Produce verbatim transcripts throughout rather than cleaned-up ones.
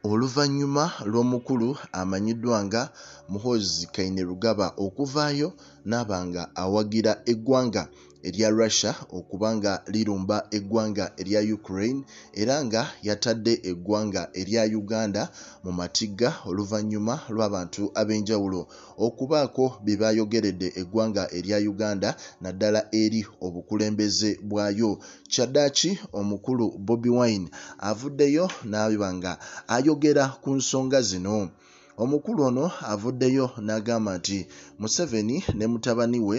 Oluvannyuma lw'omukulu amanyiddwa nga Muhoozi Kainerugaba okuvaayo n'abanga awagira eggwanga erya Russia okubanga lirumba eggwanga erya Ukraine era nga yatadde eggwanga erya Uganda mu matigga oluvannyuma lw'abantu ab'enjawulo okubaako bye bayogeredde eggwanga erya Uganda naddala eri obukulembeze bwayo. Kyaddaaki omukulu Bobi Wine avuddeyo n'abanga ayogera ku nsonga zino. Omukulu ono avuddeyo n'agamba nti Museveni ne mutabani we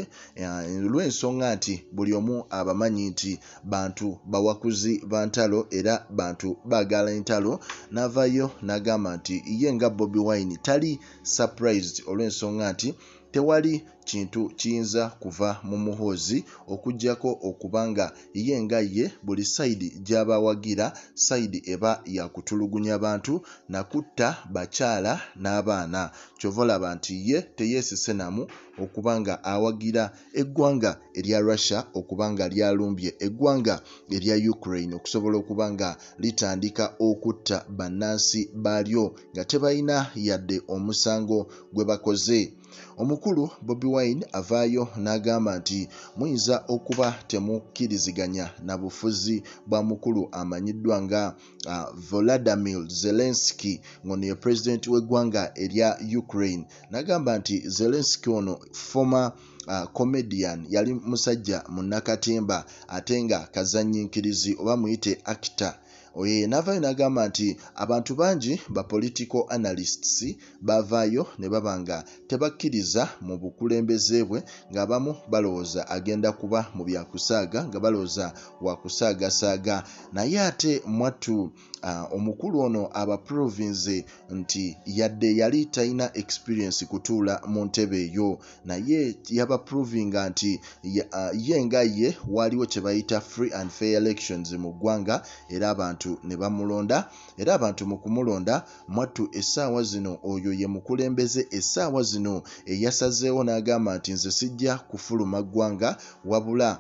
lw'ensonga nti buli omu abamanyi nti bantu bawakuzi ba ntalo era bantu baagala entalo, n'avaayo n'agamba nti ye nga Bobi Wine tali surprised olw'ensonga nti tewali kintu kiyinza kuva mu Muhoozi okuggyako okubanga ye nga ye buli sayidi gy'abawagira sayidi eba yakutulugunya bantu nakutta bakyala n'abaana. Kyova olaba nti ye teyeesise namu okubanga awagira eggwanga erya Russia okubanga lyalumbye eggwanga erya Ukraine okusobola okubanga litandika okutta bannansi baalyo nga tebalina yadde omusango gwe bakoze. Omukulu Bobi Wine avaayo n'agamba nti muyinza okuba temukkiriziganya na bufuzi bwa mukulu amanyiddwa nga uh, Volodymyr Zelensky ngono ye pulezidenti w'eggwanga erya Ukraine. N'agamba nti Zelensky ono former uh, comedian yali musajja munnakatemba ate nga kazannyinkirizi oba muyite actor. Oye n'avaayo n'agamba nti abantu bangi ba political analysts bavaayo ne babanga tebakkiriza mu bukulembeze bwe ng'abamu balowooza agenda kuba mu byakusaaga nga balowooza wakusaagasaaga. Naye ate mwattu uh, omukulu ono abaprovince nti yadde yali talina experience kutuula mu ntebe eyo naye yabaprovinga nti uh, ye nga ye waliwo kye bayita free and fair elections mu ggwanga era abantu ne bamulonda era abantu mu kumulonda mwattu essaawa zino oyo ye mukulembeze essaawa zino eyasazeewo n'agamba nti nze sijja kufuluma ggwanga wabula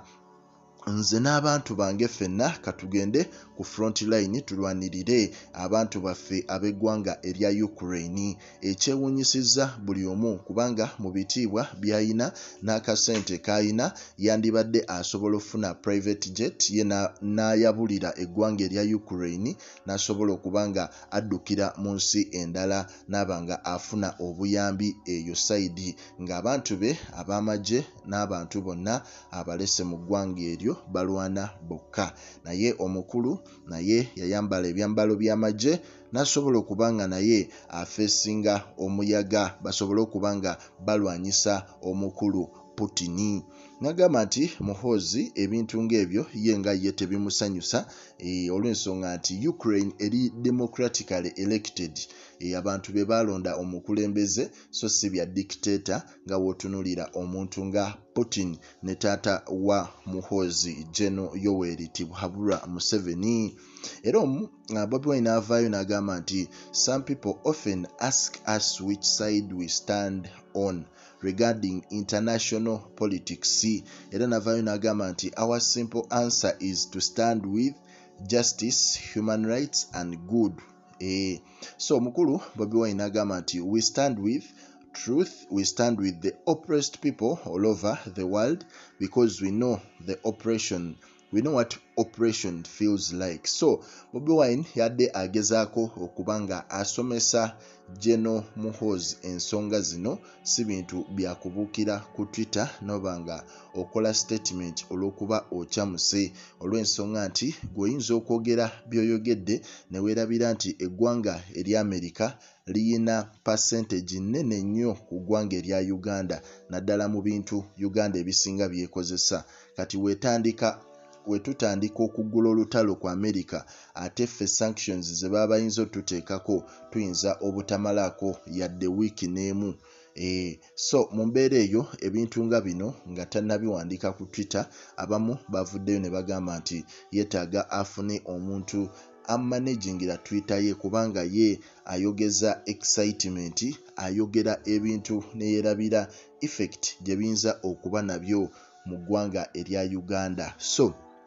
nze n'abantu bange ffenna katugende ku front line tulwanirire abantu baffe ab'eggwanga erya Ukraine. Ekyewuunyisizza buli omu kubanga mu bitiibwa by'ayina n'akasente k'ayina yandibadde asobola okufuna private jet ye n'ayabulira eggwanga erya Ukraine n'asobola okubanga addukira mu nsi endala n'abanga afuna obuyambi eyo sayidi ng'abantu be ab'amagye n'abantu bonna abalese mu ggwanga eryo balwana bokka. Naye omukulu naye yayambala ebyambalo by'amagye n'asobola okubanga naye afeesinga omuyaga basobole okubanga balwanyisa omukulu Putin. N'agamba nti Muhoozi ebintu ng'ebyo ye nga ye tebimusanyusa e, olw'ensonga nti Ukraine eri democratically elected e, abantu be balonda omukulembeze so si bya dictator nga wootunulira omuntu nga Putin ne taata wa Muhoozi Gen Yoweri Tibuhaburwa Museveni. Era omu uh, Bobi Wine avaayo n'agamba nti some people often ask us which side we stand on regarding international politics. Era n'avaayo n'agamba nti our simple answer is to stand with justice, human rights and good. Eh, so mukulu Bobi Wine n'agamba nti we stand with truth, we stand with the oppressed people all over the world because we know the oppression, we know what oppression feels like. So Bobi Wine yadde agezaako okubanga asomesa Gen Muhoozi ensonga zino si bintu bya kubuukira ku Twitter nobanga okola statement olw'okuba okyamuse olw'ensonga nti gw'oyinza okwogera by'oyogedde ne weerabira nti eggwanga erya America liyina percentage nnene nnyo ku ggwanga erya Uganda naddala mu bintu Uganda ebisinga byekozesa. Kati weetandika wetutandika okuggula olutalo ku America ate ffe sanctions ze baba bayinza otuteekako tuyinza obutamalaako yadde wiiki n'emu. E, so mu mbeera eyo ebintu nga bino nga tannabiwandiika ku Twitter abamu bavuddeyo ne bagamba nti yeetaaga afune omuntu amanagingira Twitter ye kubanga ye ayogeza excitement ayogera ebintu neyeerabira effect gye biyinza okuba nabyo mu ggwanga erya Uganda. So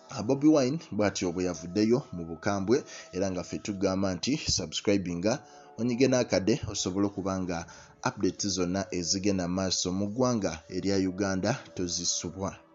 Bobi Wine bw'atyo bwe yavuddeyo mu bukambwe era nga ffe tugamba nti subscribinga onyige n'akade osobola okuba nga updates zonna ezigenda maaso mu ggwanga erya Uganda tozisubwa.